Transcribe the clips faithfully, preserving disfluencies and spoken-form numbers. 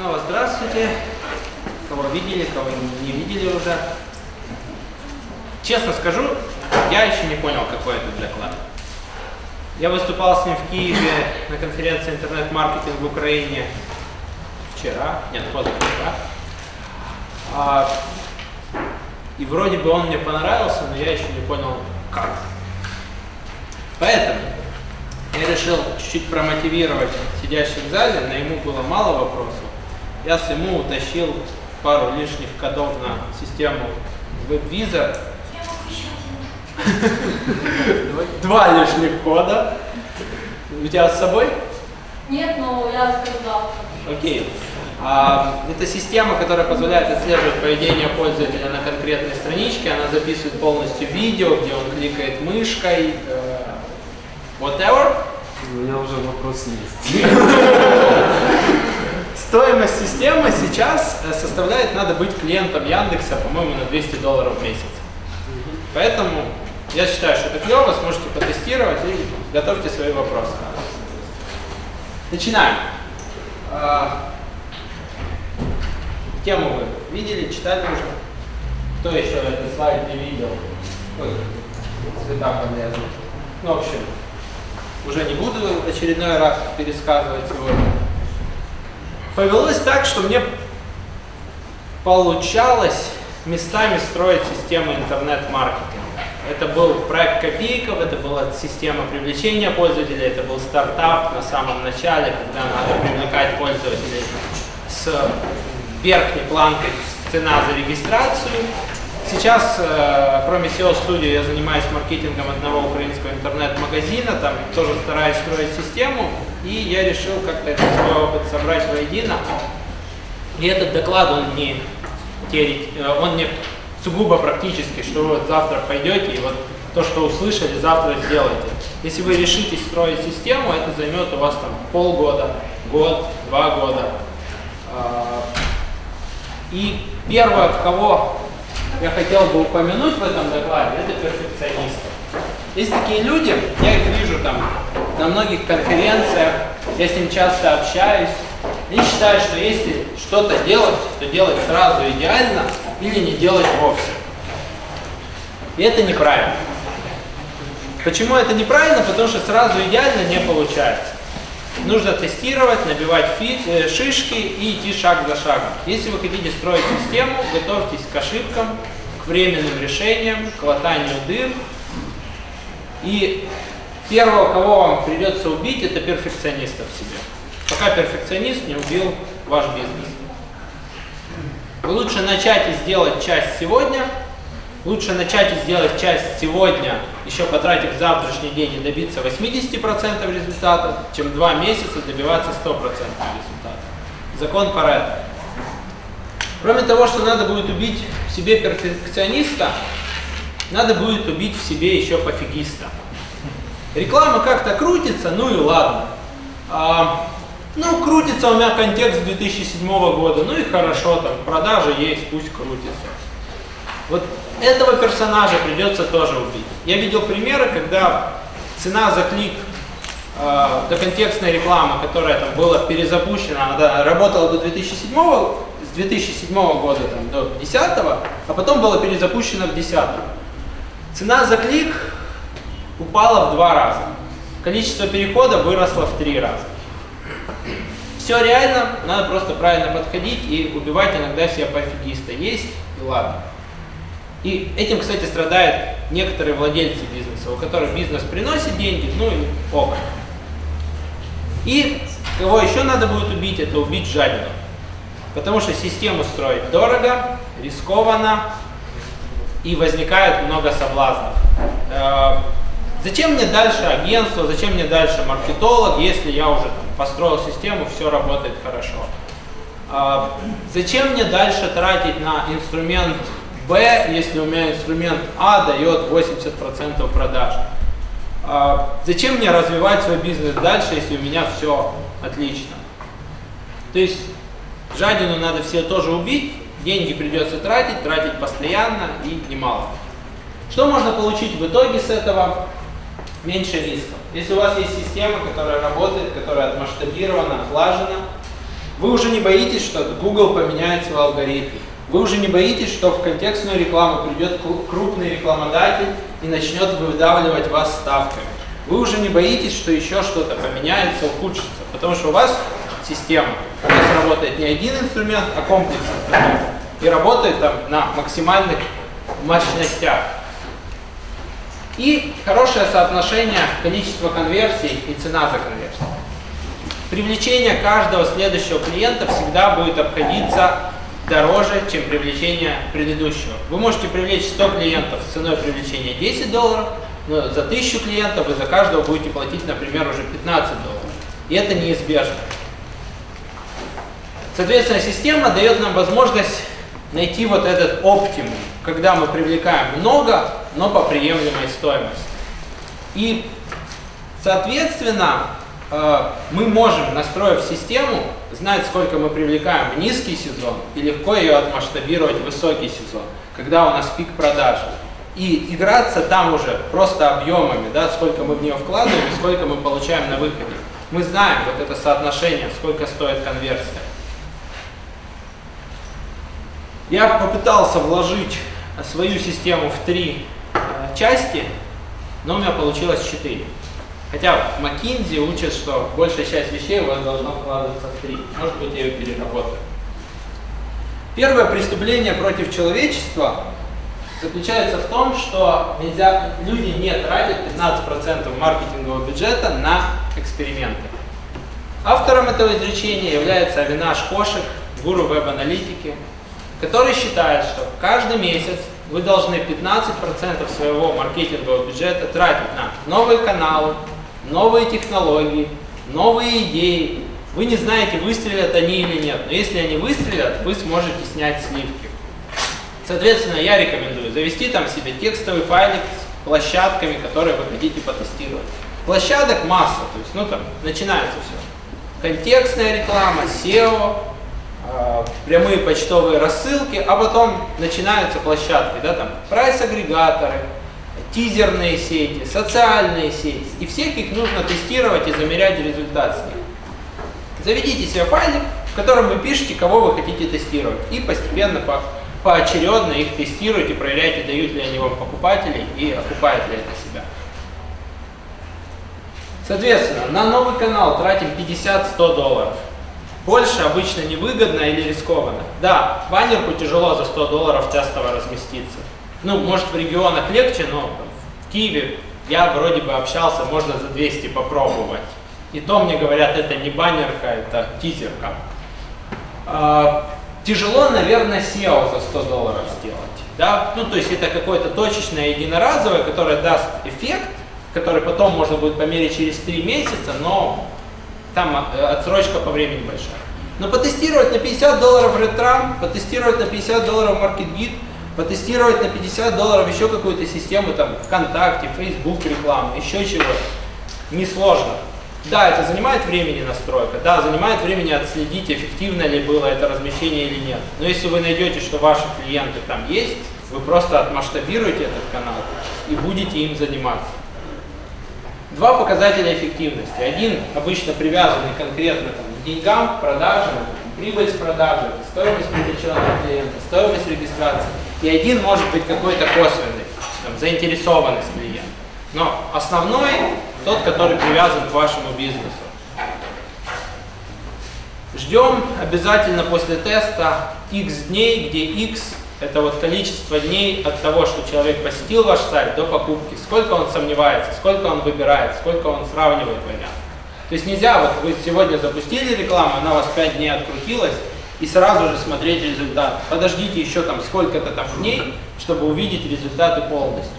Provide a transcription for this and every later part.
Снова здравствуйте. Кого видели, кого не видели уже. Честно скажу, я еще не понял, какой это доклад. Я выступал с ним в Киеве на конференции «Интернет-маркетинг в Украине» вчера, нет, позавчера. А, и вроде бы он мне понравился, но я еще не понял, как. Поэтому я решил чуть-чуть промотивировать сидящих в зале, но ему было мало вопросов. Я с ему утащил пару лишних кодов на систему WebVisor. Два лишних кода. У тебя с собой? Нет, но я сказал. Окей. А, это система, которая позволяет отслеживать поведение пользователя на конкретной страничке. Она записывает полностью видео, где он кликает мышкой. Э, whatever. У меня уже вопрос есть. Стоимость системы сейчас составляет, надо быть клиентом Яндекса, по-моему, на двести долларов в месяц. Поэтому я считаю, что это клево, сможете потестировать и готовьте свои вопросы. Начинаем. Тему вы видели, читали уже? Кто еще этот слайд не видел? Ой, цвета полезны. Ну, в общем, уже не буду очередной раз пересказывать сегодня. Повелось так, что мне получалось местами строить систему интернет-маркетинга. Это был проект Копейков, это была система привлечения пользователей, это был стартап на самом начале, когда надо привлекать пользователей с верхней планкой цена за регистрацию. Сейчас, кроме сео-студии, я занимаюсь маркетингом одного украинского интернет-магазина, там тоже стараюсь строить систему, и я решил как-то этот свой опыт собрать воедино. И этот доклад, он не, он не сугубо практический, что вы вот завтра пойдете и вот то, что услышали, завтра сделаете. Если вы решите строить систему, это займет у вас там полгода, год, два года. И первое, кого я хотел бы упомянуть в этом докладе, это перфекционисты. Есть такие люди, я их вижу там на многих конференциях, я с ним часто общаюсь. Они считают, что если что-то делать, то делать сразу идеально или не делать вовсе. И это неправильно. Почему это неправильно? Потому что сразу идеально не получается. Нужно тестировать, набивать фи, э, шишки и идти шаг за шагом. Если вы хотите строить систему, готовьтесь к ошибкам, к временным решениям, к латанию дыр. И первого, кого вам придется убить, это перфекциониста в себе. Пока перфекционист не убил ваш бизнес. Лучше начать и сделать часть сегодня. Лучше начать и сделать часть сегодня, еще потратив завтрашний день и добиться восьмидесяти процентов результата, чем два месяца добиваться ста процентов результата. Закон Парето. Кроме того, что надо будет убить в себе перфекциониста, надо будет убить в себе еще пофигиста. Реклама как-то крутится, ну и ладно. А, ну, крутится у меня контекст две тысячи седьмого года, ну и хорошо, там продажи есть, пусть крутится. Вот этого персонажа придется тоже убить. Я видел примеры, когда цена за клик э, до контекстной рекламы, которая там была перезапущена, она работала до две тысячи седьмого, с две тысячи седьмого года там, до две тысячи десятого, а потом была перезапущена в две тысячи десятом. Цена за клик упала в два раза. Количество переходов выросло в три раза. Все реально, надо просто правильно подходить и убивать иногда себя пофигиста. Есть и ладно. И этим, кстати, страдают некоторые владельцы бизнеса, у которых бизнес приносит деньги, ну и ок. И кого еще надо будет убить, это убить жадину. Потому что систему строить дорого, рискованно и возникает много соблазнов. Зачем мне дальше агентство, зачем мне дальше маркетолог, если я уже там построил систему, все работает хорошо. Зачем мне дальше тратить на инструмент Б, если у меня инструмент А дает восемьдесят процентов продаж? А зачем мне развивать свой бизнес дальше, если у меня все отлично? То есть жадину надо все тоже убить, деньги придется тратить, тратить постоянно и немало. Что можно получить в итоге с этого? Меньше рисков. Если у вас есть система, которая работает, которая отмасштабирована, отлажена, Вы уже не боитесь, что Google поменяет свой алгоритм. Вы уже не боитесь, что в контекстную рекламу придет крупный рекламодатель и начнет выдавливать вас ставками. Вы уже не боитесь, что еще что-то поменяется, ухудшится, потому что у вас система, у вас работает не один инструмент, а комплекс инструментов. И работает там на максимальных мощностях. И хорошее соотношение количества конверсий и цена за конверсию. Привлечение каждого следующего клиента всегда будет обходиться дороже, чем привлечение предыдущего. Вы можете привлечь сто клиентов с ценой привлечения десять долларов, но за тысячу клиентов вы за каждого будете платить, например, уже пятнадцать долларов. И это неизбежно. Соответственно, система дает нам возможность найти вот этот оптимум, когда мы привлекаем много, но по приемлемой стоимости. И, соответственно, мы можем, настроив систему, знать, сколько мы привлекаем в низкий сезон, и легко ее отмасштабировать в высокий сезон, когда у нас пик продажи. И играться там уже просто объемами, да, сколько мы в нее вкладываем и сколько мы получаем на выходе. Мы знаем вот это соотношение, сколько стоит конверсия. Я попытался вложить свою систему в три э, части, но у меня получилось четыре. Хотя в McKinsey учат, что большая часть вещей у вас должна вкладываться в три. Может быть, я ее переработаю. Первое преступление против человечества заключается в том, что нельзя, люди не тратят пятнадцать процентов маркетингового бюджета на эксперименты. Автором этого изречения является Авинаш Кошик, гуру веб-аналитики, который считает, что каждый месяц вы должны пятнадцать процентов своего маркетингового бюджета тратить на новые каналы, новые технологии, новые идеи. Вы не знаете, выстрелят они или нет, но если они выстрелят, вы сможете снять сливки. Соответственно, я рекомендую завести там себе текстовый файлик с площадками, которые вы хотите потестировать. Площадок масса, то есть, ну там, начинается все. Контекстная реклама, сео, э, прямые почтовые рассылки, а потом начинаются площадки, да, там, прайс-агрегаторы, тизерные сети, социальные сети. И всех их нужно тестировать и замерять результат с них. Заведите себе файлик, в котором вы пишете, кого вы хотите тестировать. И постепенно, по, поочередно их тестируйте, проверяйте, дают ли они вам покупателей и окупает ли это себя. Соответственно, на новый канал тратим пятьдесят-сто долларов. Больше обычно невыгодно или рискованно. Да, баннерку тяжело за сто долларов тестово разместиться. Ну, может, в регионах легче, но в Киеве я вроде бы общался, можно за двести попробовать. И то мне говорят, это не баннерка, это тизерка. А, тяжело, наверное, сео за сто долларов сделать. Да? Ну, то есть это какое-то точечное, единоразовое, которое даст эффект, который потом можно будет померить через три месяца, но там отсрочка по времени большая. Но потестировать на пятьдесят долларов Ретрам, потестировать на пятьдесят долларов MarketGit, потестировать на пятьдесят долларов еще какую-то систему, там, ВКонтакте, Facebook рекламу, еще чего, несложно. Да, это занимает времени настройка, да, занимает времени отследить, эффективно ли было это размещение или нет. Но если вы найдете, что ваши клиенты там есть, вы просто отмасштабируете этот канал и будете им заниматься. Два показателя эффективности. Один обычно привязанный конкретно там, к деньгам, к продажам, прибыль с продажи, стоимость привлеченного клиента, стоимость регистрации. И один может быть какой-то косвенный, там, заинтересованность клиента. Но основной тот, который привязан к вашему бизнесу. Ждем обязательно после теста X дней, где X это вот количество дней от того, что человек посетил ваш сайт, до покупки. Сколько он сомневается, сколько он выбирает, сколько он сравнивает варианты. То есть нельзя, вот вы сегодня запустили рекламу, она у вас пять дней открутилась, и сразу же смотреть результат. Подождите еще там сколько-то там дней, чтобы увидеть результаты полностью.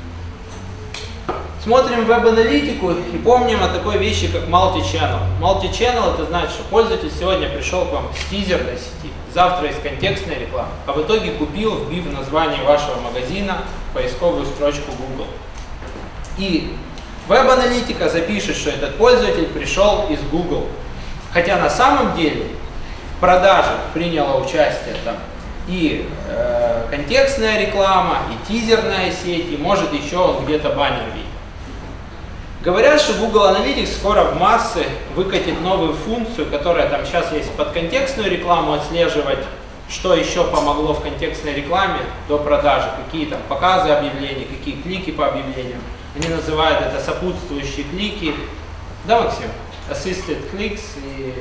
Смотрим веб-аналитику и помним о такой вещи, как multi-channel. Multi-channel это значит, что пользователь сегодня пришел к вам с тизерной сети, завтра из контекстной рекламы, а в итоге купил, вбив название вашего магазина в поисковую строчку Google. И веб-аналитика запишет, что этот пользователь пришел из Google. Хотя на самом деле в продаже приняла участие там и э, контекстная реклама, и тизерная сеть, и может еще он где-то баннер видит. Говорят, что Google Analytics скоро в массы выкатит новую функцию, которая там сейчас есть под контекстную рекламу, отслеживать, что еще помогло в контекстной рекламе до продажи, какие там показы объявлений, какие клики по объявлениям. Они называют это сопутствующие клики. Да, Максим? Assisted clicks и,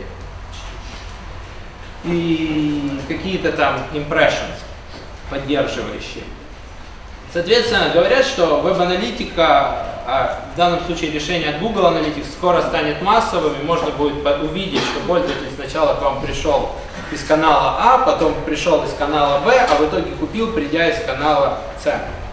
и какие-то там impressions поддерживающие. Соответственно, говорят, что веб-аналитика, а в данном случае решение от Google Analytics, скоро станет массовым, и можно будет увидеть, что пользователь сначала к вам пришел из канала А, потом пришел из канала Б, а в итоге купил, придя из канала С.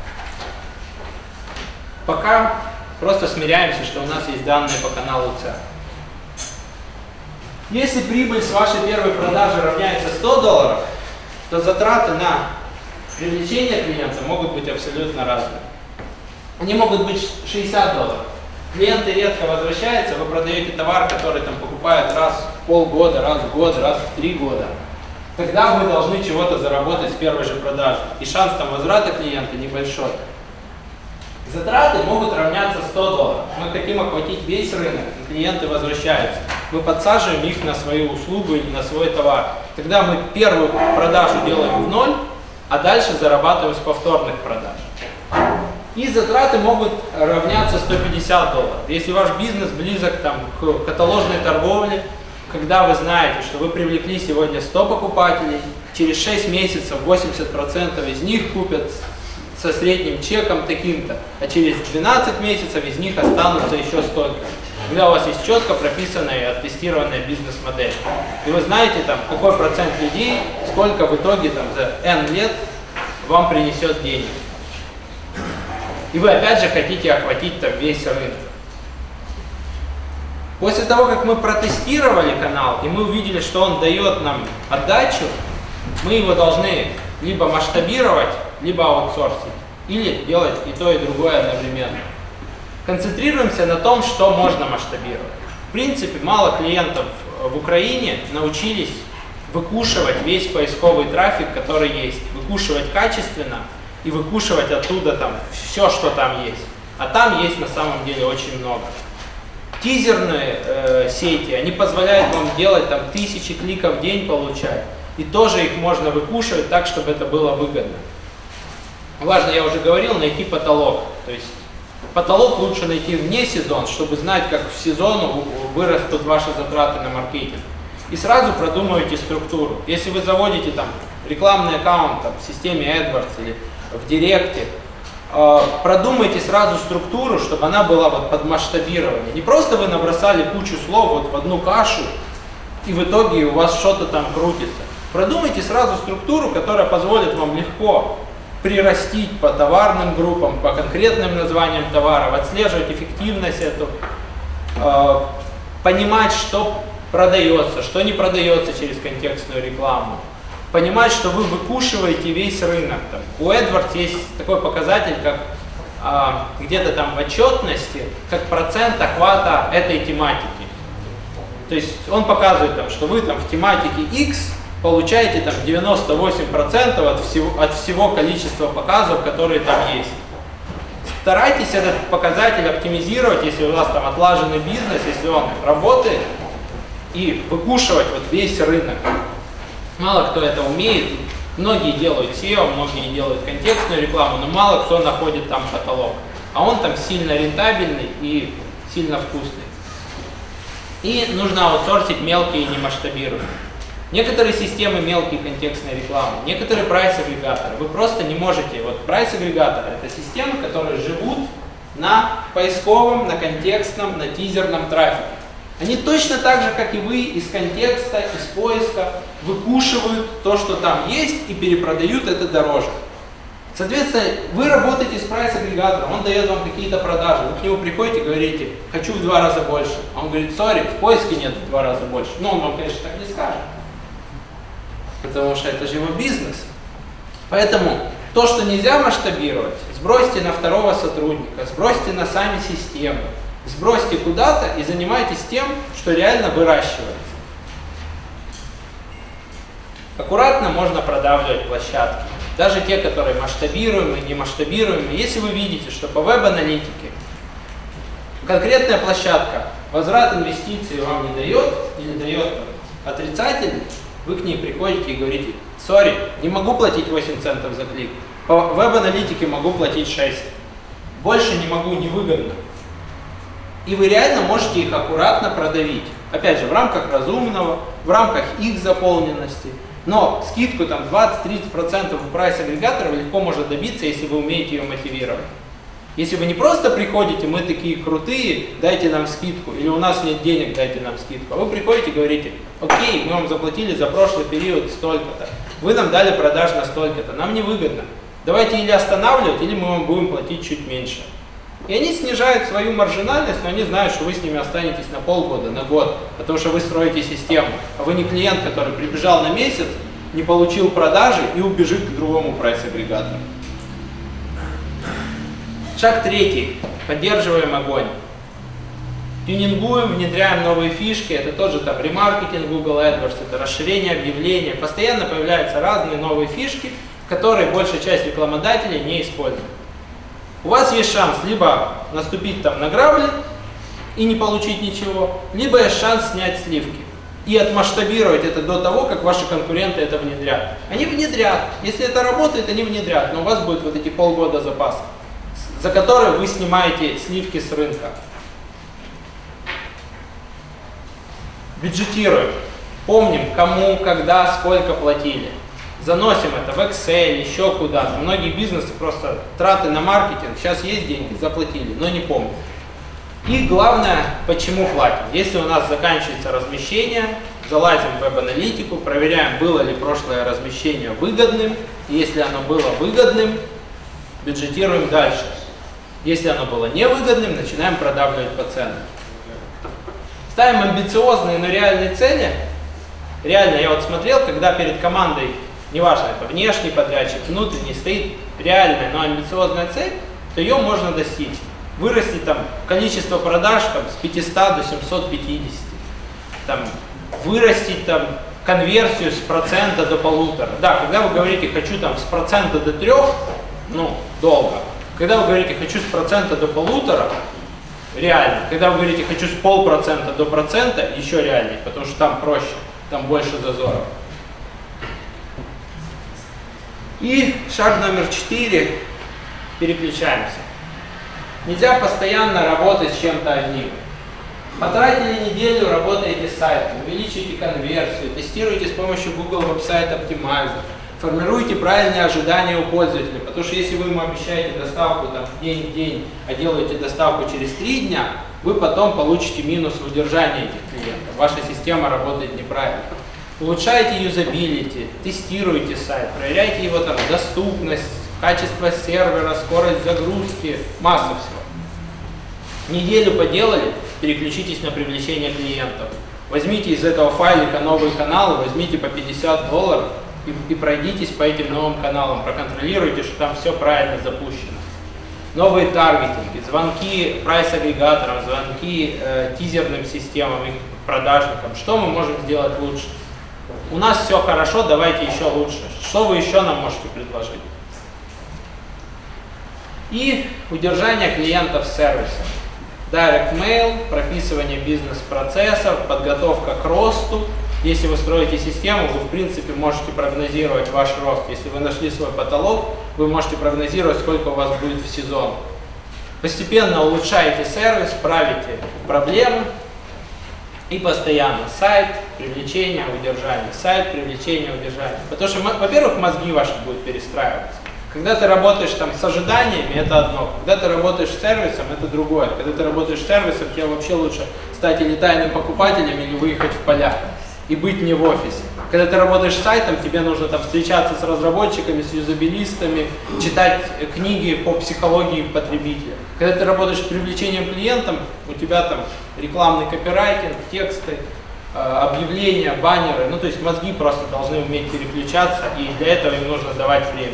Пока просто смиряемся, что у нас есть данные по каналу С. Если прибыль с вашей первой продажи равняется сто долларов, то затраты на привлечение клиента могут быть абсолютно разные. Они могут быть шестьдесят долларов. Клиенты редко возвращаются, вы продаете товар, который там покупают раз в полгода, раз в год, раз в три года. Тогда вы должны чего-то заработать с первой же продажи. И шанс там возврата клиента небольшой. Затраты могут равняться сто долларов. Мы хотим охватить весь рынок, и клиенты возвращаются. Мы подсаживаем их на свою услугу или на свой товар. Тогда мы первую продажу делаем в ноль, а дальше зарабатываем с повторных продаж. И затраты могут равняться сто пятьдесят долларов. Если ваш бизнес близок там, к каталожной торговле, когда вы знаете, что вы привлекли сегодня сто покупателей, через шесть месяцев восемьдесят процентов из них купят со средним чеком таким-то, а через двенадцать месяцев из них останутся еще столько. Когда у вас есть четко прописанная и оттестированная бизнес-модель. И вы знаете, там, какой процент людей, сколько в итоге там, за N лет вам принесет денег. И вы опять же хотите охватить там, весь рынок. После того, как мы протестировали канал, и мы увидели, что он дает нам отдачу, мы его должны либо масштабировать, либо аутсорсить. Или делать и то, и другое одновременно. Концентрируемся на том, что можно масштабировать. В принципе, мало клиентов в Украине научились выкушивать весь поисковый трафик, который есть. Выкушивать качественно и выкушивать оттуда там все, что там есть. А там есть на самом деле очень много. Тизерные э, сети, они позволяют вам делать там тысячи кликов в день получать. И тоже их можно выкушивать так, чтобы это было выгодно. Важно, я уже говорил, найти потолок. То есть потолок лучше найти вне сезона, чтобы знать, как в сезон вырастут ваши затраты на маркетинг. И сразу продумывайте структуру. Если вы заводите там рекламный аккаунт там, в системе AdWords или в Директе, э, продумайте сразу структуру, чтобы она была вот под масштабирование. Не просто вы набросали кучу слов вот в одну кашу, и в итоге у вас что-то там крутится. Продумайте сразу структуру, которая позволит вам легко прирастить по товарным группам, по конкретным названиям товаров, отслеживать эффективность эту, э, понимать, что продается, что не продается через контекстную рекламу, понимать, что вы выкушиваете весь рынок. Там. У AdWords есть такой показатель, как э, где-то там в отчетности, как процент охвата этой тематики. То есть он показывает, там, что вы там в тематике X получаете там девяносто восемь процентов от всего, от всего количества показов, которые там есть. Старайтесь этот показатель оптимизировать, если у вас там отлаженный бизнес, если он работает, и выкушивать вот весь рынок. Мало кто это умеет. Многие делают сео, многие делают контекстную рекламу, но мало кто находит там потолок. А он там сильно рентабельный и сильно вкусный. И нужно аутсорсить мелкие и немасштабируемые. Некоторые системы мелкие контекстной рекламы, некоторые прайс-агрегаторы. Вы просто не можете. Вот прайс-агрегаторы — это системы, которые живут на поисковом, на контекстном, на тизерном трафике. Они точно так же, как и вы, из контекста, из поиска выкушивают то, что там есть, и перепродают это дороже. Соответственно, вы работаете с прайс-агрегатором, он дает вам какие-то продажи, вы к нему приходите и говорите: хочу в два раза больше. А он говорит: сори, в поиске нет в два раза больше. Но он вам, конечно, так не скажет. Потому что это же его бизнес. Поэтому то, что нельзя масштабировать, сбросьте на второго сотрудника, сбросьте на сами системы, сбросьте куда-то и занимайтесь тем, что реально выращивается. Аккуратно можно продавливать площадки. Даже те, которые масштабируемые, не масштабируемые. Если вы видите, что по веб-аналитике конкретная площадка возврат инвестиций вам не дает или дает отрицательный, вы к ней приходите и говорите: сори, не могу платить восемь центов за клик, по веб-аналитике могу платить шесть, больше не могу, невыгодно. И вы реально можете их аккуратно продавить. Опять же, в рамках разумного, в рамках их заполненности. Но скидку там двадцать-тридцать процентов у прайс-агрегаторов легко можно добиться, если вы умеете ее мотивировать. Если вы не просто приходите, мы такие крутые, дайте нам скидку, или у нас нет денег, дайте нам скидку, а вы приходите и говорите: окей, мы вам заплатили за прошлый период столько-то, вы нам дали продаж на столько-то, нам невыгодно. Давайте или останавливать, или мы вам будем платить чуть меньше. И они снижают свою маржинальность, но они знают, что вы с ними останетесь на полгода, на год, потому что вы строите систему. А вы не клиент, который прибежал на месяц, не получил продажи и убежит к другому прайс-агрегатору. Шаг третий. Поддерживаем огонь. Тюнингуем, внедряем новые фишки. Это тоже там ремаркетинг, Google AdWords, это расширение объявлений. Постоянно появляются разные новые фишки, которые большая часть рекламодателей не использует. У вас есть шанс либо наступить там на грабли и не получить ничего, либо есть шанс снять сливки и отмасштабировать это до того, как ваши конкуренты это внедрят. Они внедрят. Если это работает, они внедрят, но у вас будет вот эти полгода запаса, за которые вы снимаете сливки с рынка. Бюджетируем. Помним, кому, когда, сколько платили. Заносим это в Excel, еще куда-то. Многие бизнесы просто траты на маркетинг, сейчас есть деньги, заплатили, но не помнят. И главное, почему платим. Если у нас заканчивается размещение, залазим в веб-аналитику, проверяем, было ли прошлое размещение выгодным. И если оно было выгодным, бюджетируем дальше. Если оно было невыгодным, начинаем продавливать по ценам. Ставим амбициозные, но реальные цели. Реально, я вот смотрел, когда перед командой, неважно, это внешний подрядчик, внутренний, стоит реальная, но амбициозная цель, то ее можно достичь. Вырастить там количество продаж там, с пятисот до семисот пятидесяти. Там, вырастить там конверсию с процента до полутора. Да, когда вы говорите «хочу там с процента до трех», ну, долго. Когда вы говорите «хочу с процента до полутора», реально. Когда вы говорите «хочу с полпроцента до процента», еще реальнее, потому что там проще, там больше зазоров. И шаг номер четыре. Переключаемся. Нельзя постоянно работать с чем-то одним. Потратили неделю, работаете с сайтом, увеличиваете конверсию, тестируете с помощью Google Website Optimizer, формируете правильные ожидания у пользователя, потому что если вы ему обещаете доставку там, день в день, а делаете доставку через три дня, вы потом получите минус в удержании этих клиентов. Ваша система работает неправильно. Улучшайте юзабилити, тестируйте сайт, проверяйте его там доступность, качество сервера, скорость загрузки, масса всего. Неделю поделали, переключитесь на привлечение клиентов. Возьмите из этого файлика новые каналы, возьмите по пятьдесят долларов и, и пройдитесь по этим новым каналам, проконтролируйте, что там все правильно запущено. Новые таргетинги, звонки прайс-агрегаторам, звонки э, тизерным системам, их продажникам. Что мы можем сделать лучше? У нас все хорошо, давайте еще лучше. Что вы еще нам можете предложить? И удержание клиентов сервиса. Direct mail, прописывание бизнес-процессов, подготовка к росту. Если вы строите систему, вы в принципе можете прогнозировать ваш рост. Если вы нашли свой потолок, вы можете прогнозировать, сколько у вас будет в сезон. Постепенно улучшаете сервис, правите проблемы. И постоянно сайт, привлечение, удержание, сайт, привлечение, удержание. Потому что, во-первых, мозги ваши будут перестраиваться. Когда ты работаешь там с ожиданиями, это одно. Когда ты работаешь с сервисом, это другое. Когда ты работаешь с сервисом, тебе вообще лучше стать или тайным покупателем, или выехать в поля и быть не в офисе. Когда ты работаешь с сайтом, тебе нужно там встречаться с разработчиками, с юзабилистами, читать книги по психологии потребителя. Когда ты работаешь с привлечением клиентов, у тебя там рекламный копирайтинг, тексты, объявления, баннеры. Ну, то есть мозги просто должны уметь переключаться, и для этого им нужно давать время.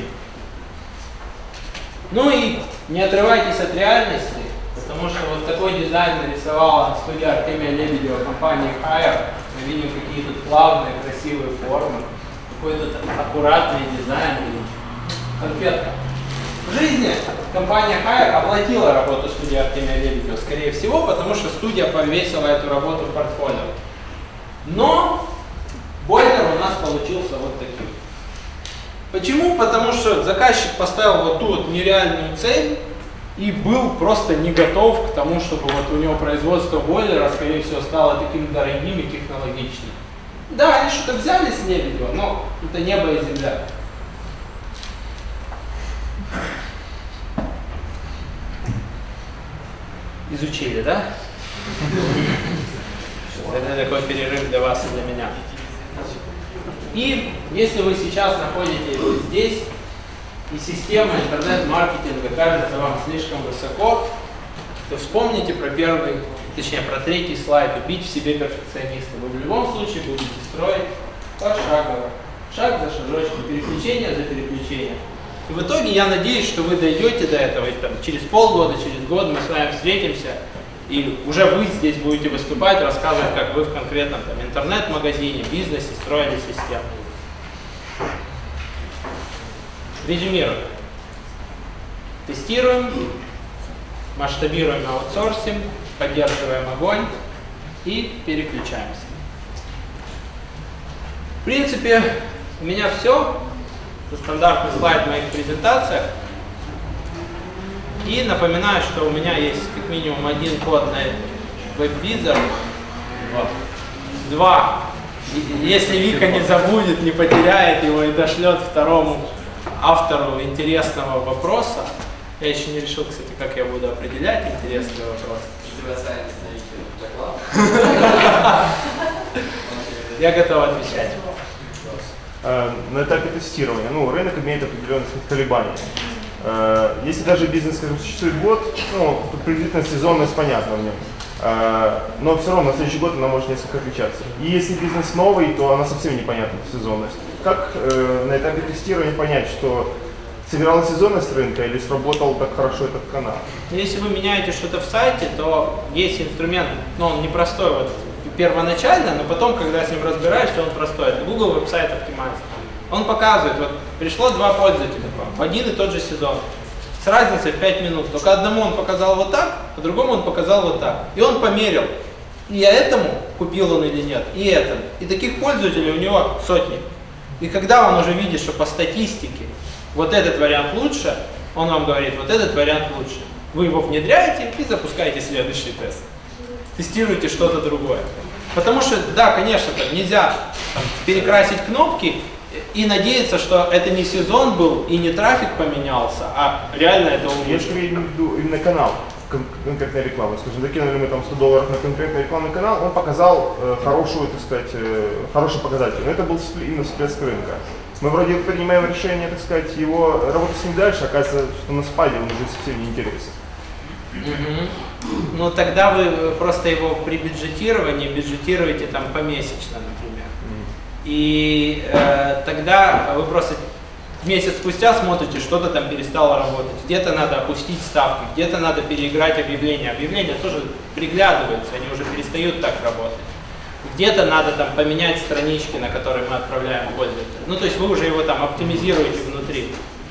Ну и не отрывайтесь от реальности, потому что вот такой дизайн нарисовала студия Артемия Лебедева компании Hire. Мы видим какие тут плавные, красивые формы, какой-то аккуратный дизайн, конфетка. В жизни компания Hire оплатила работу студии Артемия Лебедева, скорее всего, потому что студия повесила эту работу в портфолио. Но бойлер у нас получился вот таким. Почему? Потому что заказчик поставил вот ту вот нереальную цель и был просто не готов к тому, чтобы вот у него производство бойлера, скорее всего, стало таким дорогим и технологичным. Да, они что-то взяли с Лебедева, но это небо и земля. Изучили, да? Это такой перерыв для вас и для меня. И если вы сейчас находитесь здесь, и система интернет-маркетинга кажется вам слишком высоко, то вспомните про первый, точнее про третий слайд «Убить в себе перфекциониста». Вы в любом случае будете строить пошагово, шаг за шажочком, переключение за переключением. И в итоге я надеюсь, что вы дойдете до этого, и там, через полгода, через год мы с вами встретимся, и уже вы здесь будете выступать, рассказывать, как вы в конкретном там, интернет-магазине, бизнесе строили систему. Резюмируем. Тестируем, масштабируем, аутсорсим, поддерживаем огонь и переключаемся. В принципе, у меня все. Это стандартный слайд в моих презентациях. И напоминаю, что у меня есть как минимум один код на WebVisor. Вот. Два. Если Вика не забудет, не потеряет его и дошлет второму автору интересного вопроса. Я еще не решил, кстати, как я буду определять интересный вопрос. Я готов отвечать. На этапе тестирования, ну, рынок имеет определенные колебания. Если даже бизнес, скажем, существует год, ну, приблизительно сезонность понятна в нем. Но все равно на следующий год она может несколько отличаться. И если бизнес новый, то она совсем непонятна, сезонность. Как на этапе тестирования понять, что сыграла сезонность рынка или сработал так хорошо этот канал? Если вы меняете что-то в сайте, то есть инструмент, но он непростой вот первоначально, но потом, когда с ним разбираешься, он простой. Это Google Website Optimizer. Он показывает, вот пришло два пользователя к вам в один и тот же сезон, с разницей в пять минут. Только одному он показал вот так, а другому он показал вот так. И он померил, и я этому купил он или нет, и этому. И таких пользователей у него сотни. И когда он уже видит, что по статистике вот этот вариант лучше, он вам говорит, вот этот вариант лучше. Вы его внедряете и запускаете следующий тест. Тестируйте что-то другое. Потому что, да, конечно, там нельзя там, перекрасить кнопки и надеяться, что это не сезон был и не трафик поменялся, а реально это улучшилось. Я скорее имею в виду именно канал, конкретная реклама. Скажем, закинули мы там сто долларов на конкретный рекламный канал, он показал э, хорошую, так сказать, э, хороший показатель. Но это был именно всплеск рынка. Мы вроде принимаем решение, так сказать, его работать с ним дальше, оказывается, что на спаде он уже совсем не интересен. Угу. Ну тогда вы просто его при бюджетировании бюджетируете там помесячно, например. Mm. И э, тогда вы просто месяц спустя смотрите, что-то там перестало работать. Где-то надо опустить ставки, где-то надо переиграть объявления. Объявления тоже приглядываются, они уже перестают так работать. Где-то надо там поменять странички, на которые мы отправляем пользователя. Ну то есть вы уже его там оптимизируете внутри.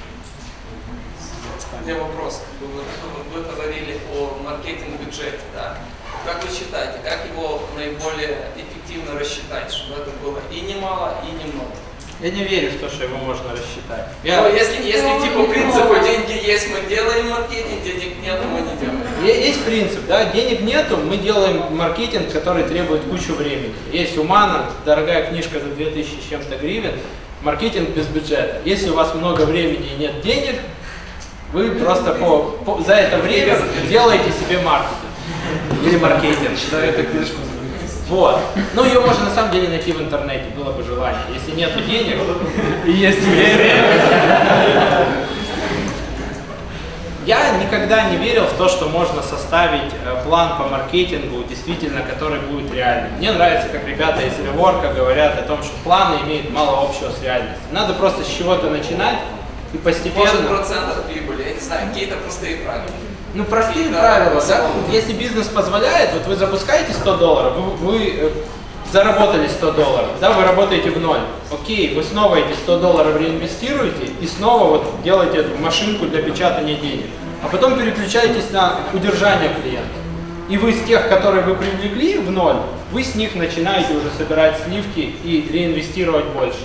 У меня вопрос. Вы, вы говорили о маркетинг-бюджете, да? Как вы считаете, как его наиболее эффективно рассчитать, чтобы это было и немало, и немного? Я не верю в то, что его можно рассчитать. Я... Ну, если, если типа принципу деньги есть, мы делаем маркетинг, денег нет, мы не делаем. Есть принцип, да, денег нету, мы делаем маркетинг, который требует кучу времени. Есть у Мана дорогая книжка за две тысячи с чем-то гривен, маркетинг без бюджета. Если у вас много времени и нет денег, вы просто по, по, за это время делаете себе маркетинг. Или маркетинг. Читаю эту книжку. Вот. Ну, ее можно на самом деле найти в интернете, было бы желание. Если нет денег и есть время. Я никогда не верил в то, что можно составить план по маркетингу, действительно, который будет реальным. Мне нравится, как ребята из Реворка говорят о том, что планы имеют мало общего с реальностью. Надо просто с чего-то начинать и постепенно... Может, процент от прибыли, я не знаю, какие-то простые правила. Ну, простые правила, да? Если бизнес позволяет, вот вы запускаете сто долларов, вы, вы заработали сто долларов, да, вы работаете в ноль. Окей, вы снова эти сто долларов реинвестируете и снова вот делаете эту машинку для печатания денег. а потом переключаетесь на удержание клиента. И вы с тех, которые вы привлекли в ноль, вы с них начинаете уже собирать сливки и реинвестировать больше.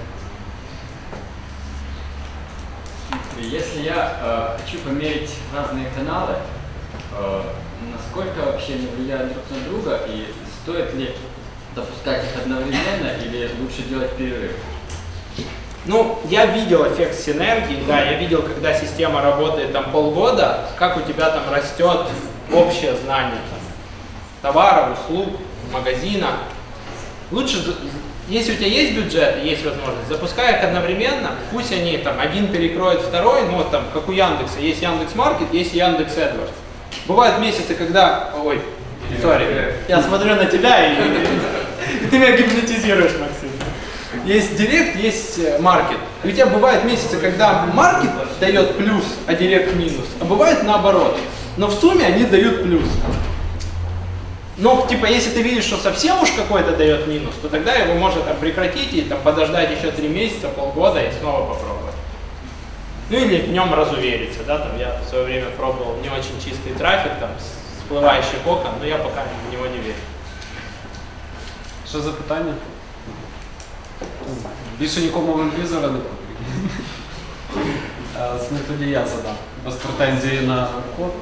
Если я э, хочу померить разные каналы, э, насколько вообще они влияют друг на друга и стоит ли допускать их одновременно или лучше делать перерыв? Ну, я видел эффект синергии, да, я видел, когда система работает там полгода, как у тебя там растет общее знание там, товаров, услуг, магазина. Лучше, если у тебя есть бюджет и есть возможность, запускай их одновременно, пусть они там один перекроет второй, ну вот там, как у Яндекса, есть Яндекс.Маркет, есть Яндекс.Эдвардс. Бывают месяцы, когда, ой, сори, я смотрю на тебя и ты меня гипнотизируешь, Максим. Есть директ, есть маркет. И у тебя бывают месяцы, когда маркет дает плюс, а директ минус, а бывает наоборот. Но в сумме они дают плюс. Но, типа, если ты видишь, что совсем уж какой-то дает минус, то тогда его можно там прекратить и там подождать еще три месяца, полгода и снова попробовать. Ну или в нем разувериться, да, там я в свое время пробовал не очень чистый трафик, там, всплывающих окон, но я пока в него не верю. Що за питання? Більше нікому веб-візора не потрібно. Е, Тоді я задам. Без претензії на код.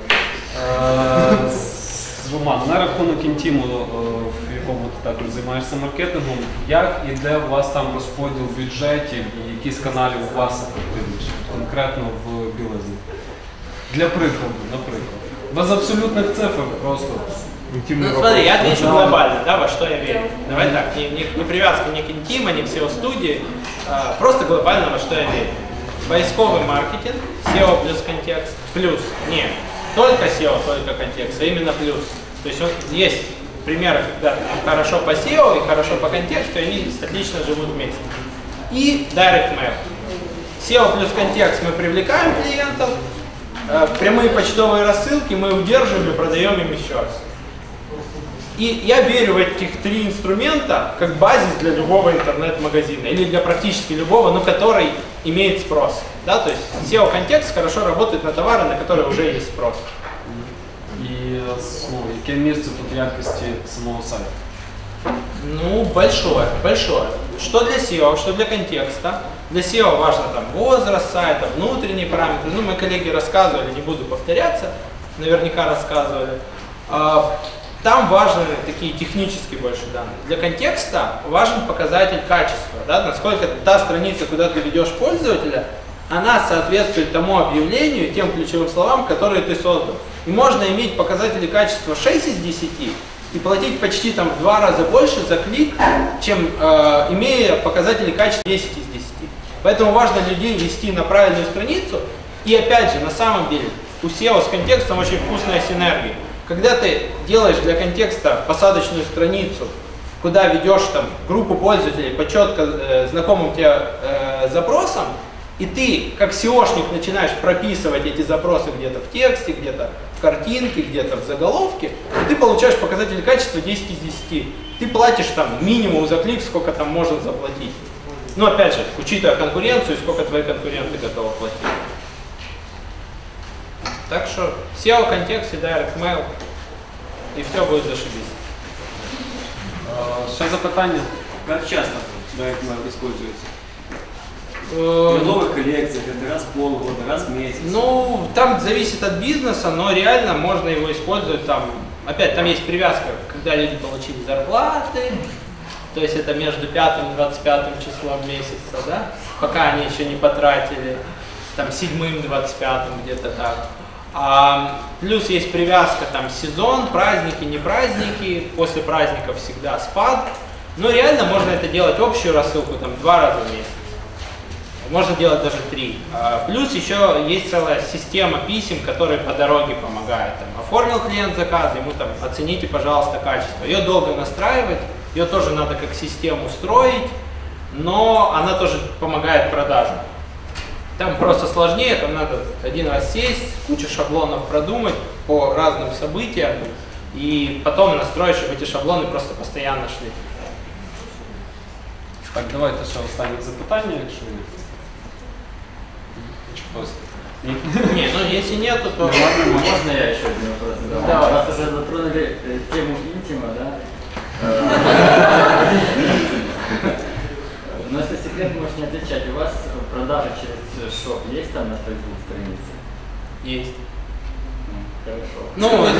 Е, Роман, на рахунок інтіму, в якому ти також займаєшся маркетингом, як і де у вас там розподіл бюджетів і які з каналів у вас ефективніші, конкретно в білизні? Для прикладу, наприклад. Без абсолютних цифр просто. Ну, смотри, я отвечу глобально, да, во что я верю. Давай так, не, не, не привязка ни к интима, ни к сео-студии, а просто глобально во что я верю. Поисковый маркетинг, сео плюс контекст, плюс, не только сео, только контекст, а именно плюс. То есть он, есть примеры, когда хорошо по сео и хорошо по контексту, и они отлично живут вместе. И Direct Mail. сео плюс контекст мы привлекаем клиентов, прямые почтовые рассылки мы удерживаем и продаем им еще раз. И я верю в этих три инструмента как базис для любого интернет-магазина или для практически любого, но который имеет спрос. Да? То есть сео-контекст хорошо работает на товары, на которые уже есть спрос. І ну, яке місце тут в якості самого сайту? Ну, большое, большое. Что для сео, что для контекста. Для сео важно там возраст сайта, внутренние параметры. Ну, мои коллеги рассказывали, не буду повторяться, наверняка рассказывали. Там важны такие технические больше данные. Для контекста важен показатель качества, да, насколько та страница, куда ты ведешь пользователя, она соответствует тому объявлению, тем ключевым словам, которые ты создал. И можно иметь показатели качества шесть из десяти и платить почти там в два раза больше за клик, чем э, имея показатели качества десять из десяти. Поэтому важно людей вести на правильную страницу. И опять же, на самом деле, у сео с контекстом очень вкусная синергия. Когда ты делаешь для контекста посадочную страницу, куда ведешь там группу пользователей по четко э, знакомым тебе э, запросам, и ты как сеошник начинаешь прописывать эти запросы где-то в тексте, где-то в картинке, где-то в заголовке, ты получаешь показатель качества десять из десяти. Ты платишь там минимум за клик, сколько там можно заплатить. Но опять же, учитывая конкуренцию, сколько твои конкуренты готовы платить. Так что сео, контекст и Direct Mail, и все будет зашибись. Ще запитання? Как часто Direct Mail используется? Э, Для новых коллекций, это раз в полгода, раз в месяц. Ну, там зависит от бизнеса, но реально можно его использовать там. Опять там есть привязка, когда люди получили зарплаты, то есть это между пятым и двадцать пятым числом месяца, да, пока они еще не потратили, там седьмым, двадцать пятым, где-то так. А, плюс есть привязка, там сезон, праздники, не праздники, после праздников всегда спад. Но реально можно это делать общую рассылку там два раза в месяц. Можно делать даже три. А, плюс еще есть целая система писем, которые по дороге помогают. Там, оформил клиент заказ, ему там оцените, пожалуйста, качество. Ее долго настраивать, ее тоже надо как систему строить, но она тоже помогает продажам. Там просто сложнее, там надо один раз сесть, кучу шаблонов продумать по разным событиям и потом настроить, чтобы эти шаблоны просто постоянно шли. Так, давайте ще останнє запитання, якщо є. Чи хтось? Ні? Не, ну если нету, то... Можно я еще один вопрос задам? Давай. Раз уже затронули э, тему интима, да? Но если секрет, можешь не отвечать. У вас продажи через шоп есть там на Facebook странице? Есть. Хорошо. Ну,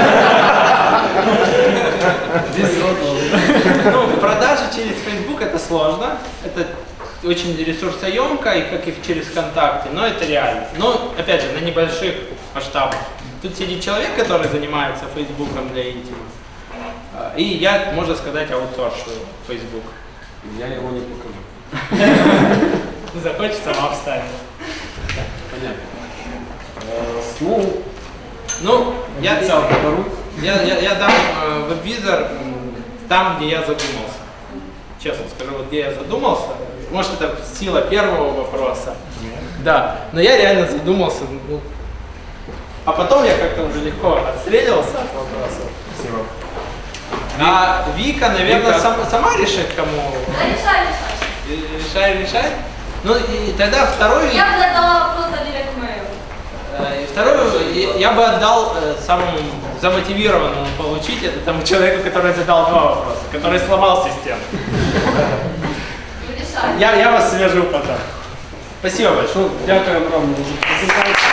ну, продажи через Facebook это сложно. Это очень ресурсоемко, и как и через ВКонтакте, но это реально. Но, опять же, на небольших масштабах. Тут сидит человек, который занимается Фейсбуком для интима. И я, можно сказать, аутсорсую Facebook. Я его не покажу. Захочешь, сама встанет. Понятно. Э, Ну, Ну, я, обещал подарок. я, я, я дам э, веб-визор м, там, где я задумался. Честно скажу, вот где я задумался. Может, это сила первого вопроса. Да, но я реально задумался. Ну, а потом я как-то уже легко отстреливался от вопросов. Спасибо. А Вика, наверное, Вика. сам- сама решит, кому. Да, решай, решай. Решай, решай. Ну и тогда второй. Я бы задала вопрос за директ мейл. Э, И вторую я- я бы отдал э, самому замотивированному получить это тому человеку, который задал два вопроса, который сломал систему. Ну, решай. Я, я вас свяжу потом. Спасибо большое. Дякую огромне за презентацію.